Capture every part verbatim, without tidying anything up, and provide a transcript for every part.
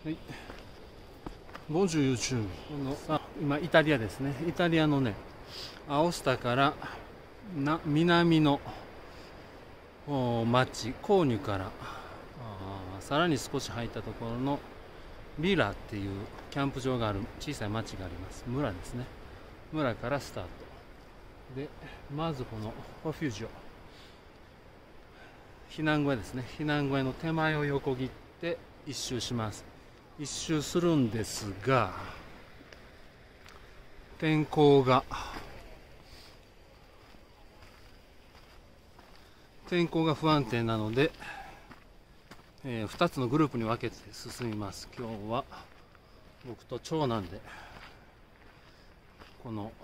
はい、ボンジューユーチューブのさ今イタリアですね。イタリアのねアオスタからな南の町コーニュからさらに少し入ったところのビラっていうキャンプ場がある小さい町があります。村ですね。村からスタートで、まずこのフフュージオ避難小屋ですね。避難小屋の手前を横切って一周します。一周するんですが、天候が天候が不安定なので、えー、ふたつのグループに分けて進みます。今日は僕と長男でこの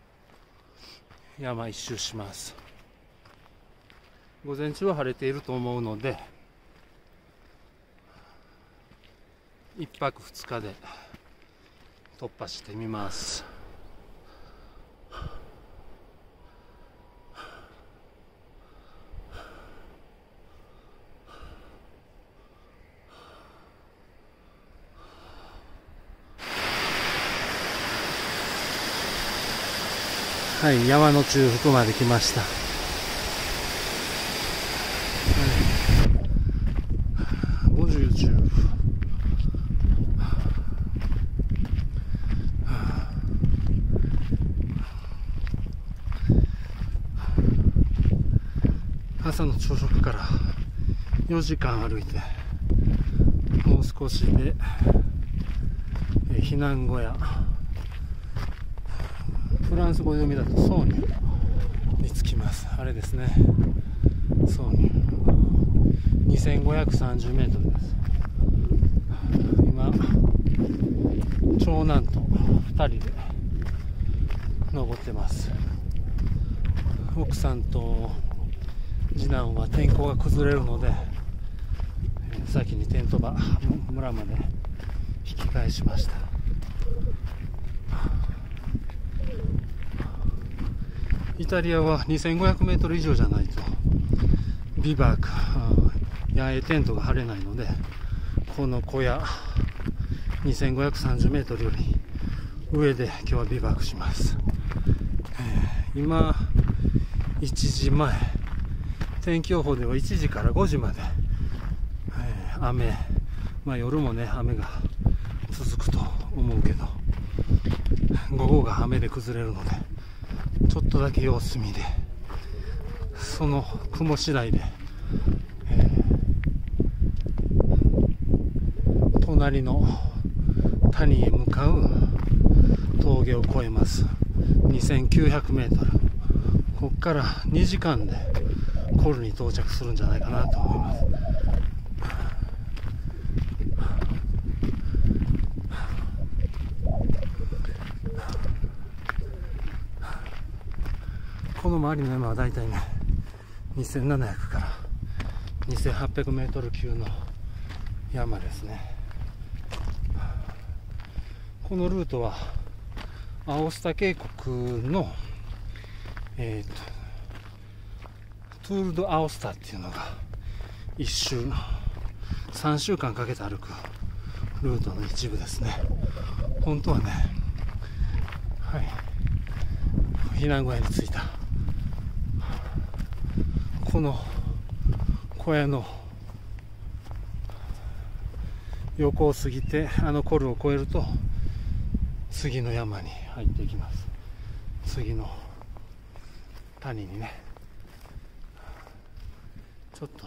山一周します。午前中は晴れていると思うので、いっぱくふつかで突破してみます。はい、山の中腹まで来ました。ボンジューユーチューブ。朝の朝食からよじかん歩いて、もう少しで避難小屋、フランス語読みだとソーニュに着きます。あれですね、ソーニュにせんごひゃくさんじゅうメートルです。今長男とふたりで登ってます。奥さんと次男は天候が崩れるので、先にテント場村まで引き返しました。イタリアはにせんごひゃくメートル以上じゃないとビバーク、野営テントが張れないので、この小屋にせんごひゃくさんじゅうメートルより上で今日はビバークします。えー、今いちじまえ、天気予報ではいちじからごじまで、えー、雨、まあ夜もね雨が続くと思うけど、午後が雨で崩れるのでちょっとだけ様子見で、その雲次第で、えー、隣の谷へ向かう峠を越えます。にせんきゅうひゃくメートル、ここからにじかんでコルに到着するんじゃないかなと思います。この周りの山はだいたいねにせんななひゃくからにせんはっぴゃくメートル級の山ですね。このルートはアオスタ渓谷の、えー、とトゥール・ド・アオスタっていうのが一周さんしゅうかんかけて歩くルートの一部ですね。本当はね、はい、避難小屋に着いたこの小屋の横を過ぎて、あのコルを越えると次の山に入っていきます。次の谷にね、ちょっと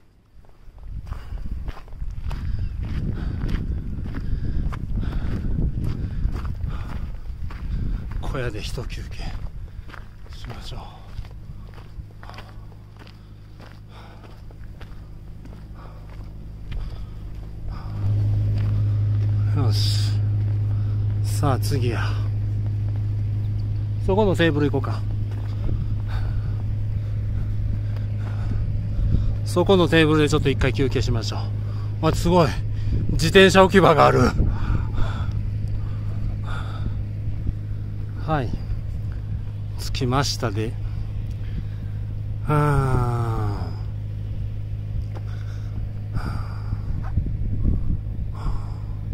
小屋で一休憩しましょう。よし、さあ次や、そこのテーブル行こうか。そこのテーブルでちょっと一回休憩しましょう。あ、すごい自転車置き場がある。はい、着きましたで。はあ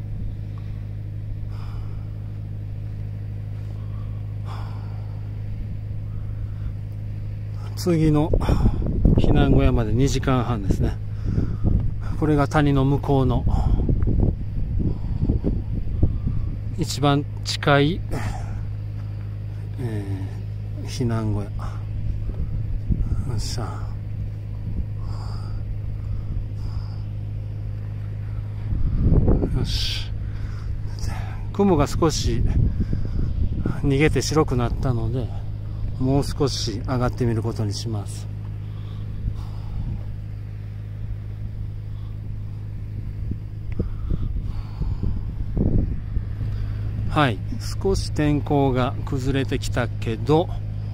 次の避難小屋までにじかんはんですね。これが谷の向こうの一番近い、えー、避難小屋。よっしゃ。よし。雲が少し逃げて白くなったので、もう少し上がってみることにします。はい、少し天候が崩れてきたけど、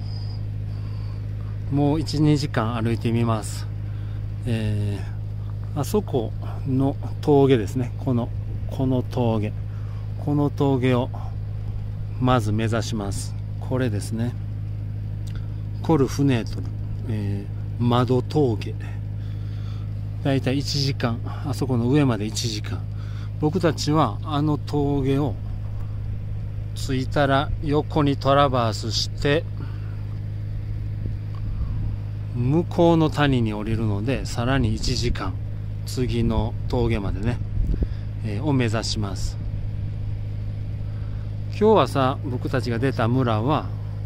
もういち、にじかん歩いてみます。えー、あそこの峠ですね。このこの峠この峠をまず目指します。これですね。コルフネートル、えー、窓峠。だいたいいちじかん、あそこの上までいちじかん。僕たちはあの峠を着いたら横にトラバースして向こうの谷に降りるので、さらにいちじかん次の峠までね、えー、を目指します。今日はさ、僕たちが出た村は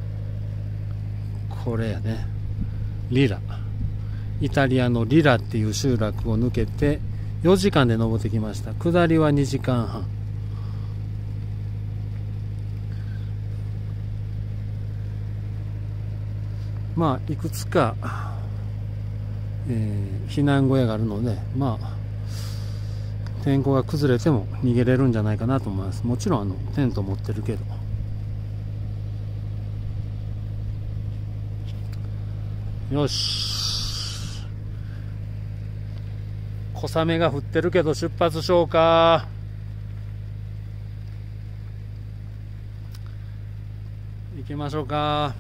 これやね、リラ、イタリアのリラっていう集落を抜けてよじかんで登ってきました。下りはにじかんはん。まあいくつか、えー、避難小屋があるので、まあ天候が崩れても逃げれるんじゃないかなと思います。もちろんあのテント持ってるけど。よし、小雨が降ってるけど出発しようか。行きましょうか。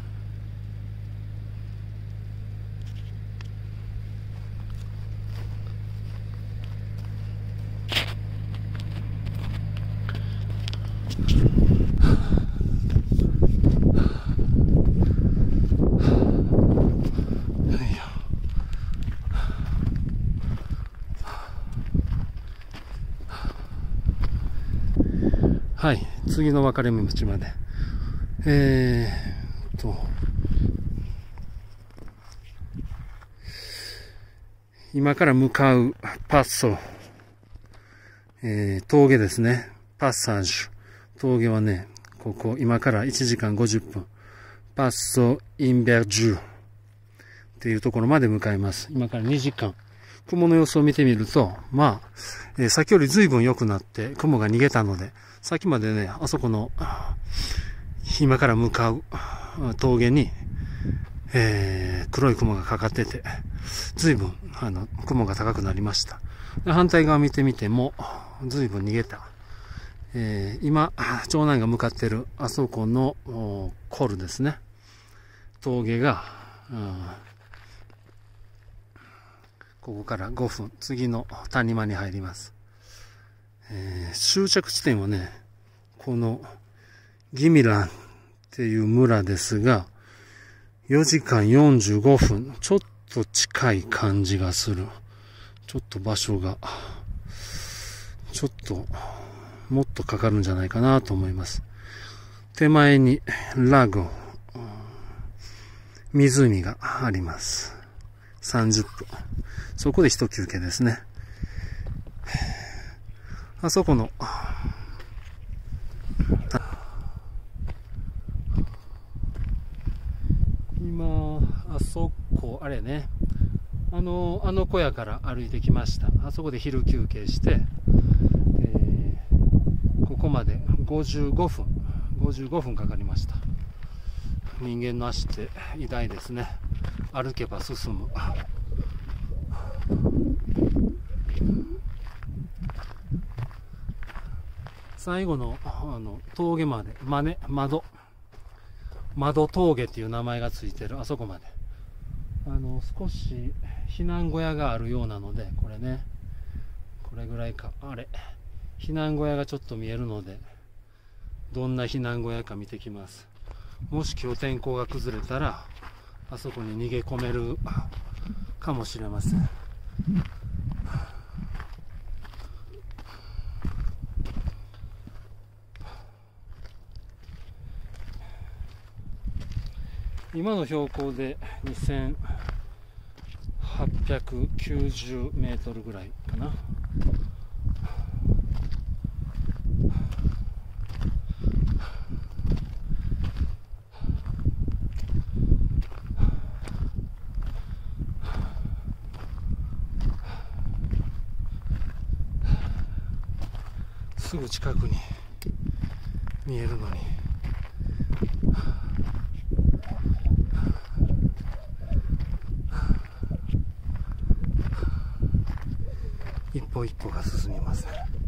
はい、次の分かれ道まで。えーっと、今から向かうパッソ、えー、峠ですね。パッサージュ。峠はね、ここ、今からいちじかんごじゅっぷん。パッソ・インベルジュっていうところまで向かいます。今からにじかん。雲の様子を見てみると、まあ、えー、先より随分良くなって雲が逃げたので、さっきまでね、あそこの、今から向かう峠に、えー、黒い雲がかかってて、随分、あの、雲が高くなりました。反対側見てみても、随分逃げた。えー、今、長男が向かってる、あそこのコルですね。峠が、うん、ここからごふん、次の谷間に入ります。えー、終着地点はね、このギミランっていう村ですが、よじかんよんじゅうごふん、ちょっと近い感じがする。ちょっと場所が、ちょっと、もっとかかるんじゃないかなと思います。手前にラゴ、湖があります。さんじゅっぷん。そこで一休憩ですね。あそこの、今、あそこ、あれね、あの、あの小屋から歩いてきました。あそこで昼休憩して、えー、ここまでごじゅうごふん、ごじゅうごふんかかりました。人間の足って偉大ですね。歩けば進む。最後の、あの峠まで、まね、窓、窓峠っていう名前がついてるあそこまで。あの、少し避難小屋があるようなので、これね、これぐらいか、あれ、避難小屋がちょっと見えるので、どんな避難小屋か見てきます。もし今日天候が崩れたら、 あそこに逃げ込めるかもしれません。今の標高でにせんはっぴゃくきゅうじゅうメートルぐらいかな。すぐ近くに見えるのに。一歩一歩が進みません。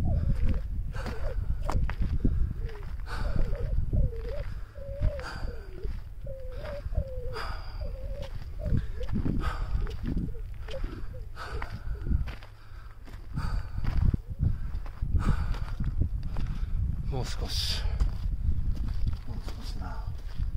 もう少し、もう少しな。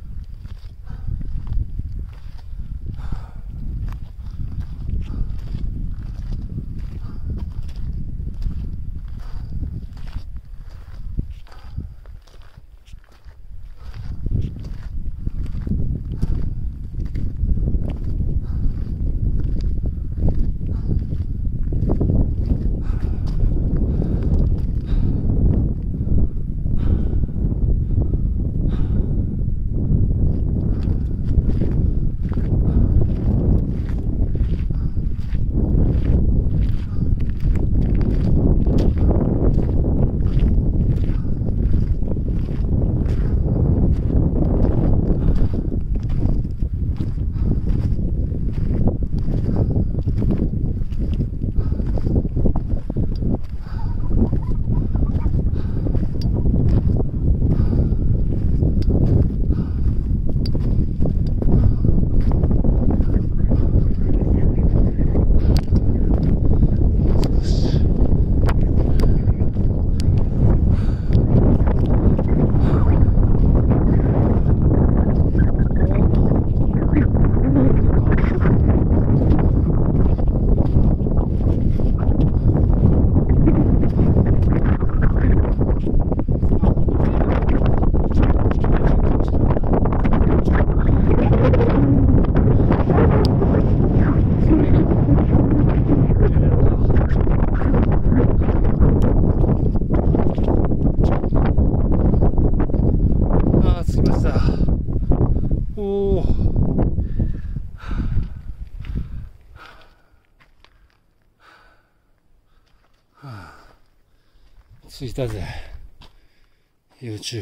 着いたぜ YouTube。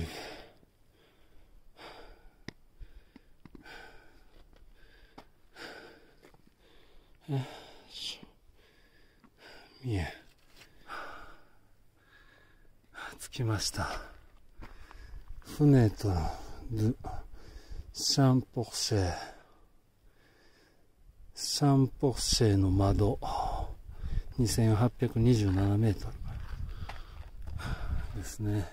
見え着きました。船とルシャンポルシェシャンポルシェの窓にせんはっぴゃくにじゅうななメートルですね。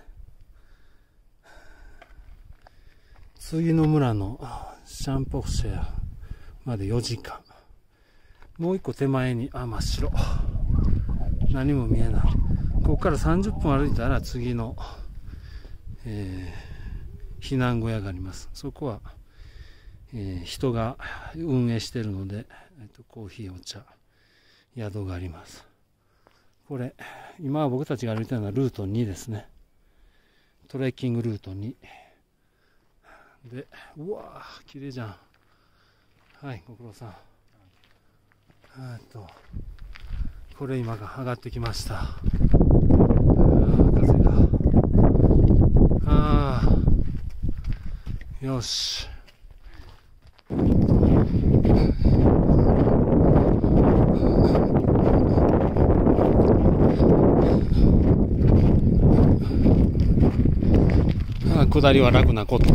次の村のシャンポルシェまでよじかん。もう一個手前に、あ、真っ白。何も見えない。ここからさんじゅっぷん歩いたら次の、えー、避難小屋があります。そこは、えー、人が運営しているので、えっと、コーヒー、お茶、宿があります。これ、今は僕たちが歩いているのはルートにですね。トレッキングルートに。で、うわぁ、綺麗じゃん。はい、ご苦労さん。えっと、これ今が上がってきました。風が。ああ、よし。下りは楽なこと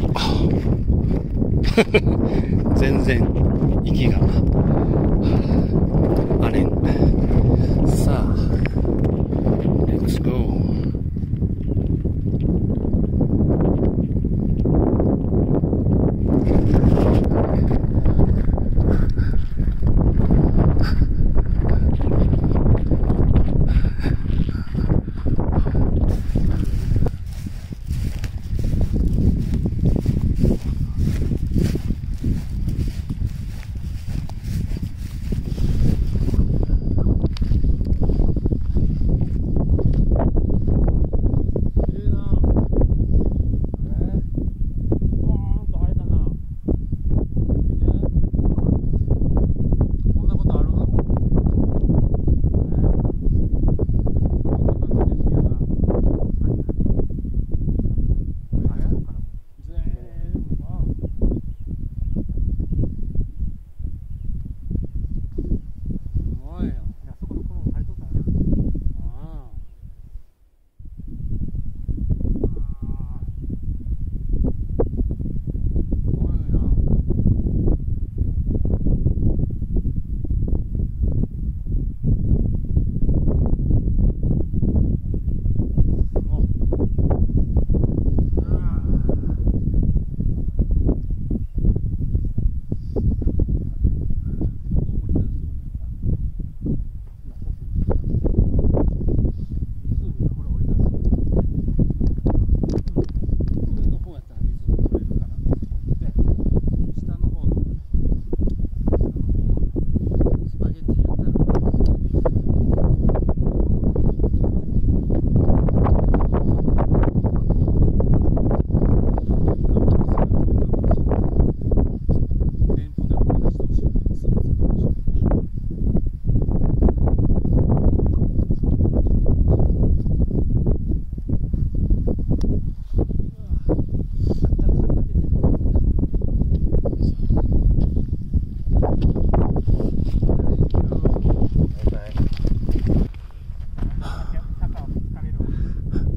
全然息があれん。さあ Let's go。 こ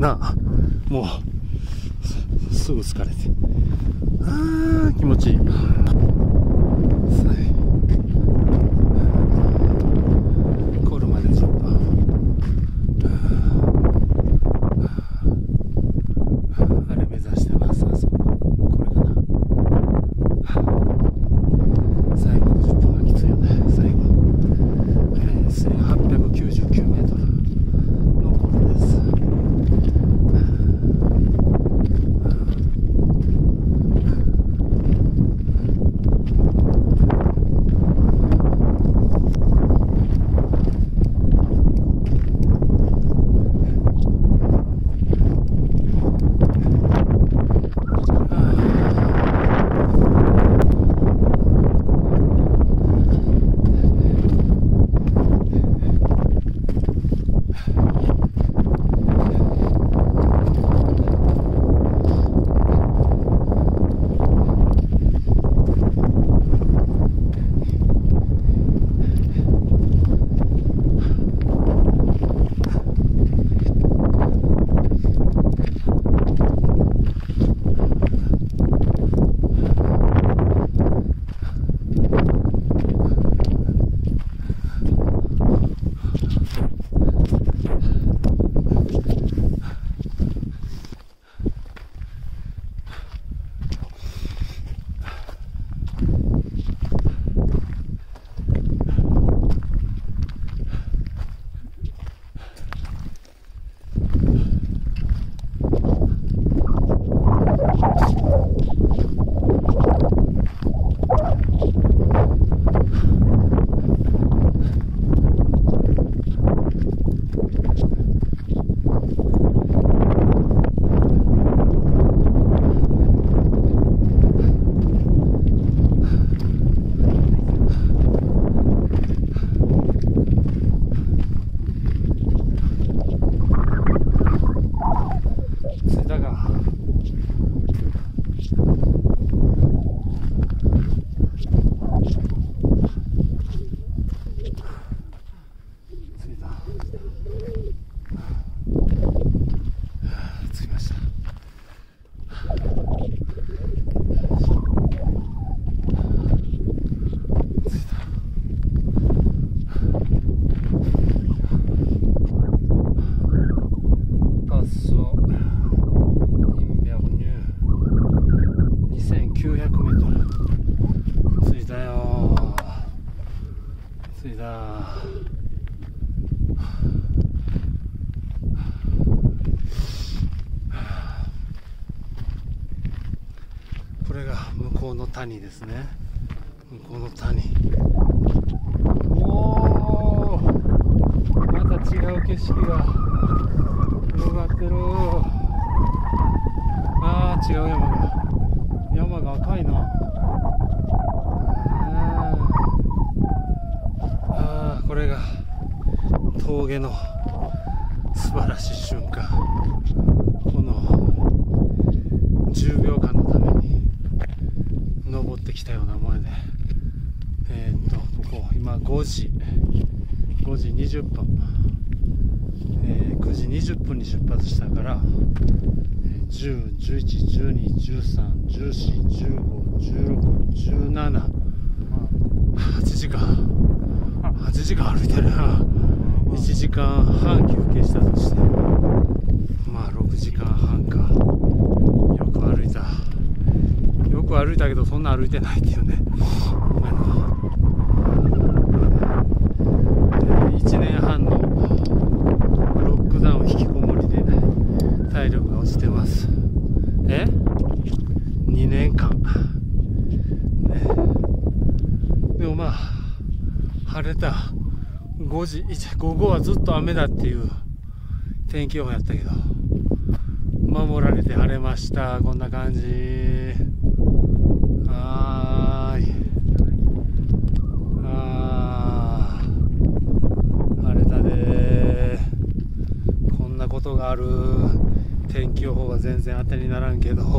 なあ、もうすぐ疲れて、あー気持ちいい。コルまでちょっとあれ目指してます。あそこ、これかな。最後のじゅっぷんがきついよね。最後、えー、せんはっぴゃくきゅうじゅうきゅうメートルのコルです。これが向こうの谷ですね。向こうの谷。おー、また違う景色が広がってる。あー、違う山が山が赤いな。あー、これが峠の素晴らしい瞬間。このじゅうびょうかんのために登ってきたようなもので、えー、っとここ今ごじごじにじゅっぷん、えー、くじにじゅっぷんに出発したから、えー、じゅう、じゅういち、じゅうに、じゅうさん、じゅうよん、じゅうご、じゅうろく、じゅうなな、はちじかんはちじかん歩いてるな。いちじかんはん休憩したとして、まあろくじかんはんか。よく歩いたよく歩いたけど、そんな歩いてないっていうね。あのいちねんはんのロックダウン引きこもりで体力が落ちてます。えにねんかん、ね、でもまあ晴れたごじ、午後はずっと雨だっていう天気予報やったけど、守られて晴れました。こんな感じ。はーい。あー、晴れたでー。こんなことがある。天気予報は全然当てにならんけど、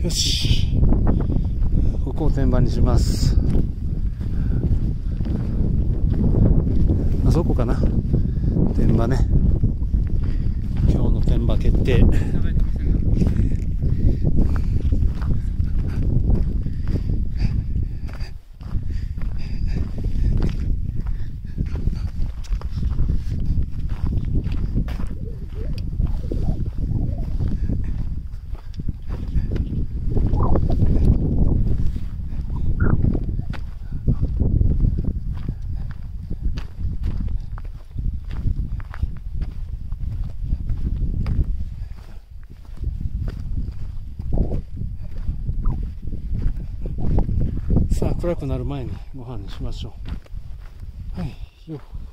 よし、ここを天板にします。あそこかな、天板ね。今日の天板決定。さあ、暗くなる前にご飯にしましょう。はい、よっ。